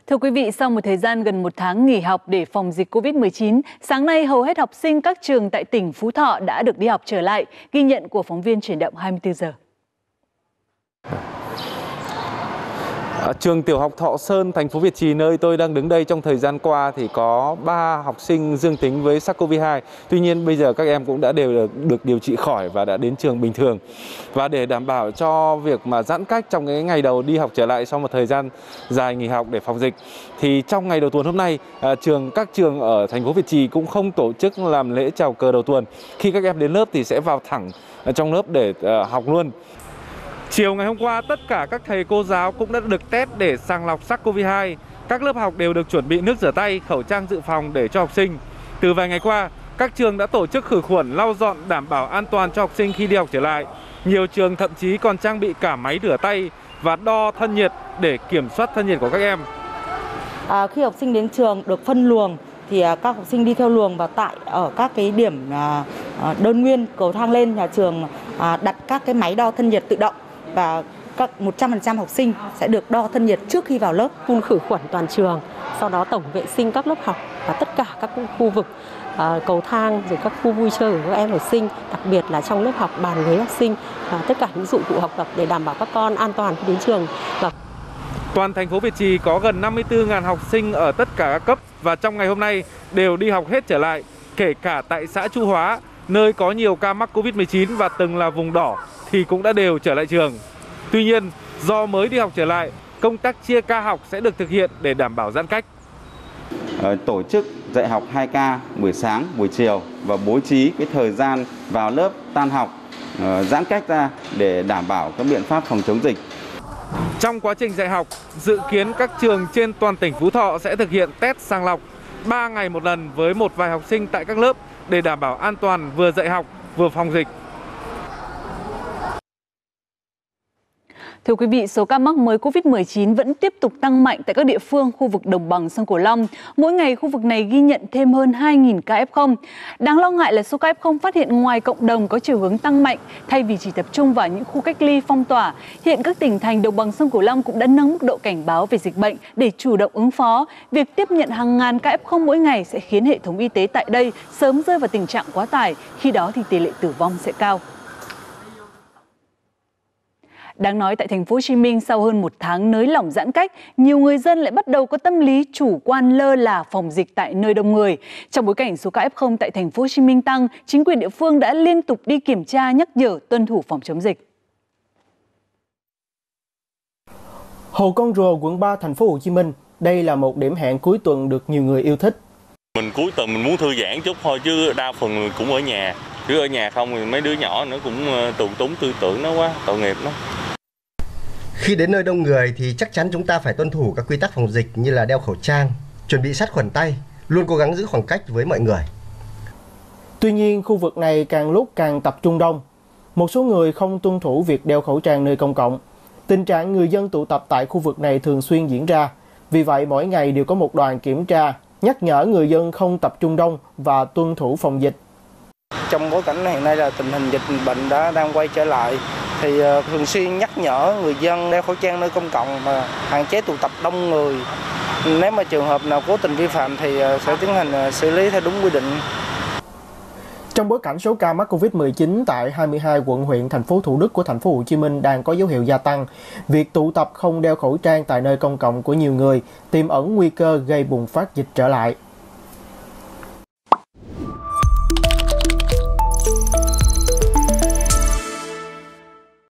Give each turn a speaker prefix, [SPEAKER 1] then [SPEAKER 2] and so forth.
[SPEAKER 1] Thưa quý vị, sau một thời gian gần 1 tháng nghỉ học để phòng dịch Covid-19, sáng nay hầu hết học sinh các trường tại tỉnh Phú Thọ đã được đi học trở lại, ghi nhận của phóng viên Chuyển động 24 giờ.
[SPEAKER 2] Trường Tiểu học Thọ Sơn, thành phố Việt Trì nơi tôi đang đứng đây trong thời gian qua thì có 3 học sinh dương tính với SARS-CoV-2. Tuy nhiên bây giờ các em cũng đã đều được điều trị khỏi và đã đến trường bình thường. Và để đảm bảo cho việc mà giãn cách trong cái ngày đầu đi học trở lại sau một thời gian dài nghỉ học để phòng dịch, thì trong ngày đầu tuần hôm nay, các trường ở thành phố Việt Trì cũng không tổ chức làm lễ chào cờ đầu tuần. Khi các em đến lớp thì sẽ vào thẳng trong lớp để học luôn. Chiều ngày hôm qua, tất cả các thầy cô giáo cũng đã được test để sàng lọc SARS-CoV-2. Các lớp học đều được chuẩn bị nước rửa tay, khẩu trang dự phòng để cho học sinh. Từ vài ngày qua, các trường đã tổ chức khử khuẩn, lau dọn đảm bảo an toàn cho học sinh khi đi học trở lại. Nhiều trường thậm chí còn trang bị cả máy rửa tay và đo thân nhiệt để kiểm soát thân nhiệt của các em.
[SPEAKER 3] Khi học sinh đến trường được phân luồng thì các học sinh đi theo luồng và ở các cái điểm đơn nguyên cầu thang lên, nhà trường đặt các cái máy đo thân nhiệt tự động và các 100% học sinh sẽ được đo thân nhiệt trước khi vào lớp.
[SPEAKER 4] Phun khử khuẩn toàn trường, sau đó tổng vệ sinh các lớp học và tất cả các khu vực cầu thang rồi các khu vui chơi của các em học sinh, đặc biệt là trong lớp học, bàn ghế học sinh và tất cả những dụng cụ học tập để đảm bảo các con an toàn khi đến trường.
[SPEAKER 2] Toàn thành phố Việt Trì có gần 54.000 học sinh ở tất cả các cấp và trong ngày hôm nay đều đi học hết trở lại, kể cả tại xã Chu Hóa, nơi có nhiều ca mắc Covid-19 và từng là vùng đỏ thì cũng đã đều trở lại trường. Tuy nhiên, do mới đi học trở lại, công tác chia ca học sẽ được thực hiện để đảm bảo giãn cách.
[SPEAKER 5] Tổ chức dạy học 2 ca buổi sáng, buổi chiều và bố trí cái thời gian vào lớp tan học, giãn cách ra để đảm bảo các biện pháp phòng chống dịch.
[SPEAKER 2] Trong quá trình dạy học, dự kiến các trường trên toàn tỉnh Phú Thọ sẽ thực hiện test sàng lọc 3 ngày một lần với một vài học sinh tại các lớp để đảm bảo an toàn vừa dạy học vừa phòng dịch.
[SPEAKER 1] Thưa quý vị, số ca mắc mới Covid-19 vẫn tiếp tục tăng mạnh tại các địa phương khu vực đồng bằng sông Cửu Long. Mỗi ngày khu vực này ghi nhận thêm hơn 2.000 ca F0. Đáng lo ngại là số ca F0 phát hiện ngoài cộng đồng có chiều hướng tăng mạnh thay vì chỉ tập trung vào những khu cách ly phong tỏa. Hiện các tỉnh thành đồng bằng sông Cửu Long cũng đã nâng mức độ cảnh báo về dịch bệnh để chủ động ứng phó. Việc tiếp nhận hàng ngàn ca F0 mỗi ngày sẽ khiến hệ thống y tế tại đây sớm rơi vào tình trạng quá tải, khi đó thì tỷ lệ tử vong sẽ cao. Đáng nói tại thành phố Hồ Chí Minh, sau hơn 1 tháng nới lỏng giãn cách, nhiều người dân lại bắt đầu có tâm lý chủ quan lơ là phòng dịch tại nơi đông người. Trong bối cảnh số ca F0 tại thành phố Hồ Chí Minh tăng, chính quyền địa phương đã liên tục đi kiểm tra, nhắc nhở tuân thủ phòng chống dịch.
[SPEAKER 6] Hồ Con Rùa, quận 3, thành phố Hồ Chí Minh, đây là một điểm hẹn cuối tuần được nhiều người yêu thích.
[SPEAKER 7] Mình cuối tuần mình muốn thư giãn chút thôi chứ đa phần cũng ở nhà. Chứ ở nhà không thì mấy đứa nhỏ nó cũng tù túng tư tưởng nó quá, tội nghiệp nó.
[SPEAKER 8] Khi đến nơi đông người thì chắc chắn chúng ta phải tuân thủ các quy tắc phòng dịch như là đeo khẩu trang, chuẩn bị sát khuẩn tay, luôn cố gắng giữ khoảng cách với mọi người.
[SPEAKER 6] Tuy nhiên, khu vực này càng lúc càng tập trung đông. Một số người không tuân thủ việc đeo khẩu trang nơi công cộng. Tình trạng người dân tụ tập tại khu vực này thường xuyên diễn ra. Vì vậy, mỗi ngày đều có một đoàn kiểm tra, nhắc nhở người dân không tập trung đông và tuân thủ phòng dịch.
[SPEAKER 9] Trong bối cảnh hiện nay là tình hình dịch bệnh đang quay trở lại, thì thường xuyên nhắc nhở người dân đeo khẩu trang nơi công cộng và hạn chế tụ tập đông người. Nếu mà trường hợp nào cố tình vi phạm thì sẽ tiến hành xử lý theo đúng quy định.
[SPEAKER 6] Trong bối cảnh số ca mắc Covid-19 tại 22 quận huyện, thành phố Thủ Đức của thành phố Hồ Chí Minh đang có dấu hiệu gia tăng, việc tụ tập không đeo khẩu trang tại nơi công cộng của nhiều người tiềm ẩn nguy cơ gây bùng phát dịch trở lại.